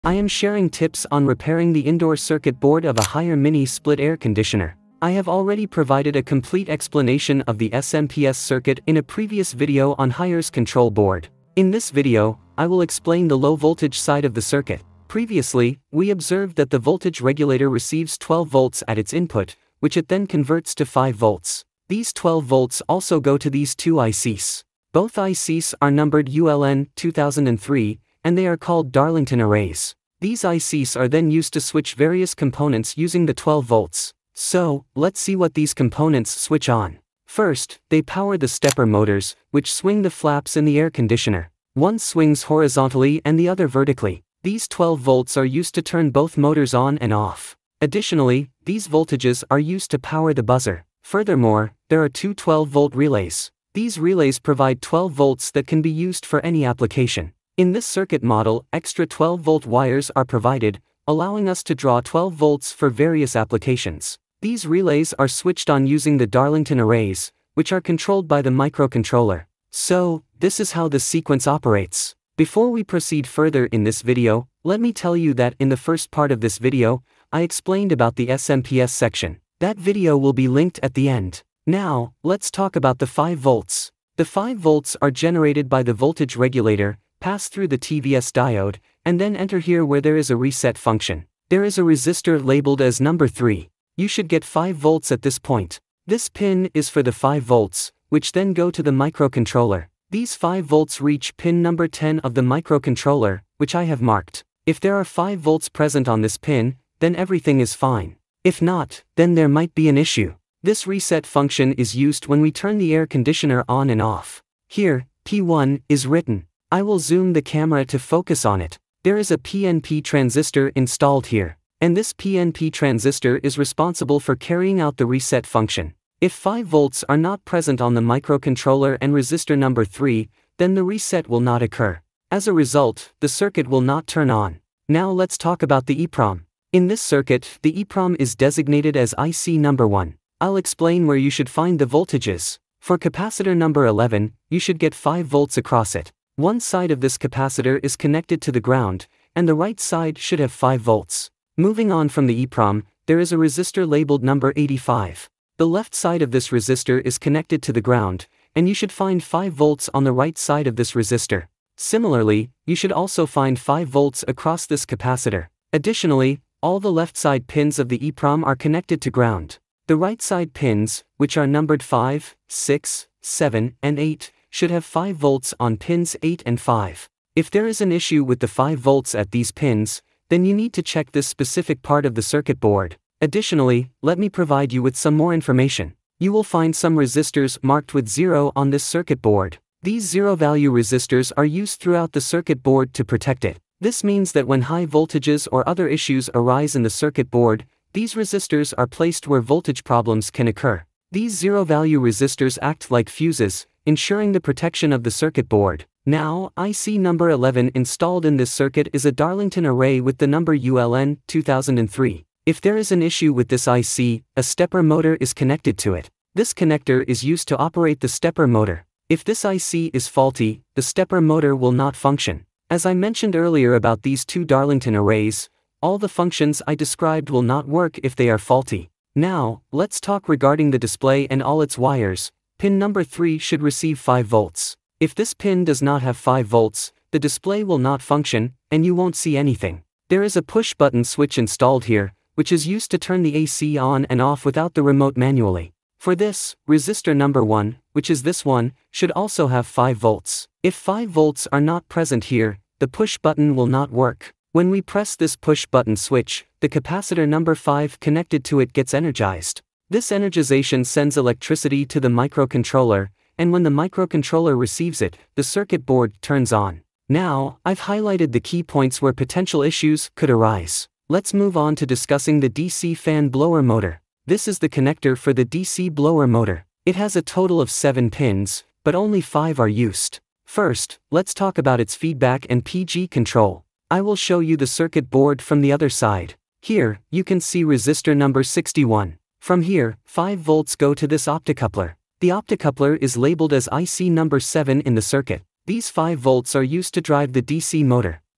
I am sharing tips on repairing the indoor circuit board of a Haier mini split air conditioner. I have already provided a complete explanation of the SMPS circuit in a previous video on Haier's control board. In this video, I will explain the low voltage side of the circuit. Previously, we observed that the voltage regulator receives 12 volts at its input, which it then converts to 5 volts. These 12 volts also go to these two ICs. Both ICs are numbered ULN 2003, and they are called Darlington arrays. These ICs are then used to switch various components using the 12 volts. So, let's see what these components switch on. First, they power the stepper motors, which swing the flaps in the air conditioner. One swings horizontally and the other vertically. These 12 volts are used to turn both motors on and off. Additionally, these voltages are used to power the buzzer. Furthermore, there are two 12-volt relays. These relays provide 12 volts that can be used for any application. In this circuit model, extra 12-volt wires are provided, allowing us to draw 12 volts for various applications. These relays are switched on using the Darlington arrays, which are controlled by the microcontroller. So, this is how the sequence operates. Before we proceed further in this video, let me tell you that in the first part of this video, I explained about the SMPS section. That video will be linked at the end. Now, let's talk about the 5 volts. The 5 volts are generated by the voltage regulator, pass through the TVS diode, and then enter here where there is a reset function. There is a resistor labeled as number 3. You should get 5 volts at this point. This pin is for the 5 volts, which then go to the microcontroller. These 5 volts reach pin number 10 of the microcontroller, which I have marked. If there are 5 volts present on this pin, then everything is fine. If not, then there might be an issue. This reset function is used when we turn the air conditioner on and off. Here, P1 is written. I will zoom the camera to focus on it. There is a PNP transistor installed here, and this PNP transistor is responsible for carrying out the reset function. If 5 volts are not present on the microcontroller and resistor number 3, then the reset will not occur. As a result, the circuit will not turn on. Now let's talk about the EEPROM. In this circuit, the EEPROM is designated as IC number 1. I'll explain where you should find the voltages. For capacitor number 11, you should get 5 volts across it. One side of this capacitor is connected to the ground, and the right side should have 5 volts. Moving on from the EEPROM, there is a resistor labeled number 85. The left side of this resistor is connected to the ground, and you should find 5 volts on the right side of this resistor. Similarly, you should also find 5 volts across this capacitor. Additionally, all the left side pins of the EEPROM are connected to ground. The right side pins, which are numbered 5, 6, 7, and 8, should have 5 volts on pins 8 and 5. If there is an issue with the 5 volts at these pins, then you need to check this specific part of the circuit board. Additionally, let me provide you with some more information. You will find some resistors marked with 0 on this circuit board. These 0 value resistors are used throughout the circuit board to protect it. This means that when high voltages or other issues arise in the circuit board, these resistors are placed where voltage problems can occur. These 0 value resistors act like fuses, ensuring the protection of the circuit board. Now, IC number 11 installed in this circuit is a Darlington array with the number ULN 2003. If there is an issue with this IC, a stepper motor is connected to it. This connector is used to operate the stepper motor. If this IC is faulty, the stepper motor will not function. As I mentioned earlier about these two Darlington arrays, all the functions I described will not work if they are faulty. Now, let's talk regarding the display and all its wires. Pin number 3 should receive 5 volts. If this pin does not have 5 volts, the display will not function, and you won't see anything. There is a push button switch installed here, which is used to turn the AC on and off without the remote manually. For this, resistor number 1, which is this one, should also have 5 volts. If 5 volts are not present here, the push button will not work. When we press this push button switch, the capacitor number 5 connected to it gets energized. This energization sends electricity to the microcontroller, and when the microcontroller receives it, the circuit board turns on. Now, I've highlighted the key points where potential issues could arise. Let's move on to discussing the DC fan blower motor. This is the connector for the DC blower motor. It has a total of 7 pins, but only 5 are used. First, let's talk about its feedback and PG control. I will show you the circuit board from the other side. Here, you can see resistor number 61. From here, 5 volts go to this optocoupler. The optocoupler is labeled as IC number 7 in the circuit. These 5 volts are used to drive the DC motor.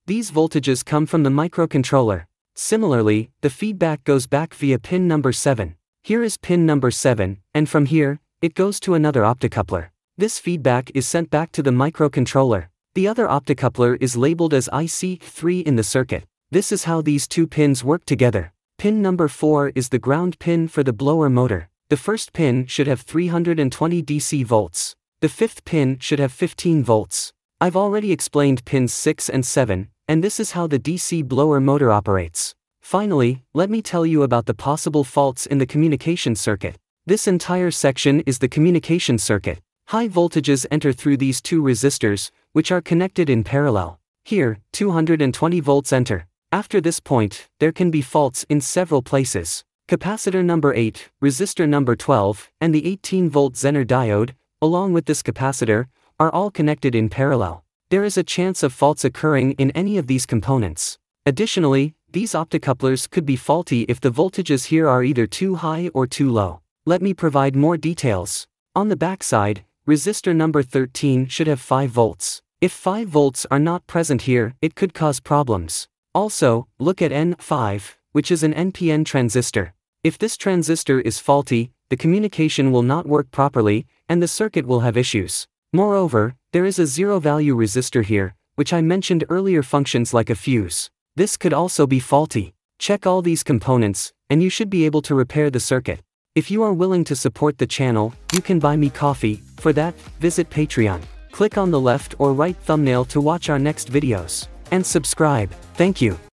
These voltages come from the microcontroller. Similarly, the feedback goes back via pin number 7. Here is pin number 7, and from here, it goes to another optocoupler. This feedback is sent back to the microcontroller. The other optocoupler is labeled as IC3 in the circuit. This is how these two pins work together. Pin number 4 is the ground pin for the blower motor. The first pin should have 320 DC volts. The fifth pin should have 15 volts. I've already explained pins 6 and 7, and this is how the DC blower motor operates. Finally, let me tell you about the possible faults in the communication circuit. This entire section is the communication circuit. High voltages enter through these two resistors, which are connected in parallel. Here, 220 volts enter. After this point, there can be faults in several places. Capacitor number 8, resistor number 12, and the 18-volt Zener diode, along with this capacitor, are all connected in parallel. There is a chance of faults occurring in any of these components. Additionally, these optocouplers could be faulty if the voltages here are either too high or too low. Let me provide more details. On the backside, resistor number 13 should have 5 volts. If 5 volts are not present here, it could cause problems. Also, look at N5, which is an NPN transistor. If this transistor is faulty, the communication will not work properly, and the circuit will have issues. Moreover, there is a zero-value resistor here, which I mentioned earlier functions like a fuse. This could also be faulty. Check all these components, and you should be able to repair the circuit. If you are willing to support the channel, you can buy me coffee. For that, visit Patreon. Click on the left or right thumbnail to watch our next videos. And subscribe. Thank you.